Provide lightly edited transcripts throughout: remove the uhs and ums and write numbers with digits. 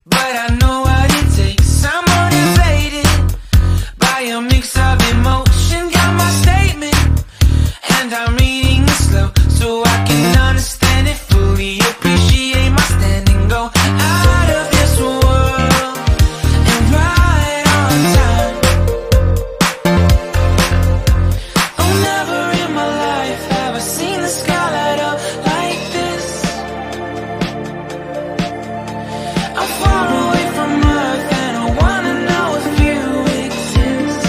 But I know what it takes. I'm motivated by a mix of emotion. Got my statement, and I'm reading it slow so I can understand it fully. Appreciate my standing, go out of this world and right on time. Oh, never in my life have I seen the sky light up like this. I'm far away from Earth and I wanna know if you exist.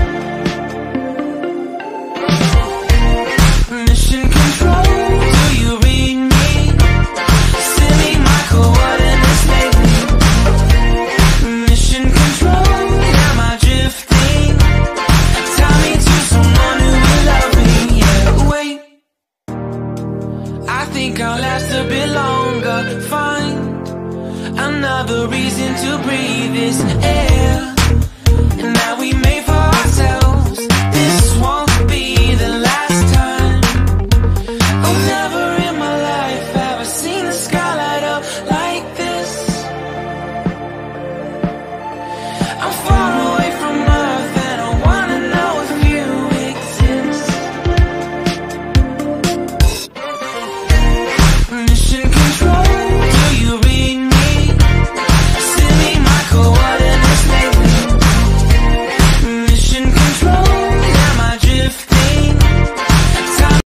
Mission control, do you read me? Send me my coordinates lately. Mission control, am I drifting? Tie me to someone who will love me. Yeah, wait, I think I'll last a bit longer. Find another reason to breathe this air.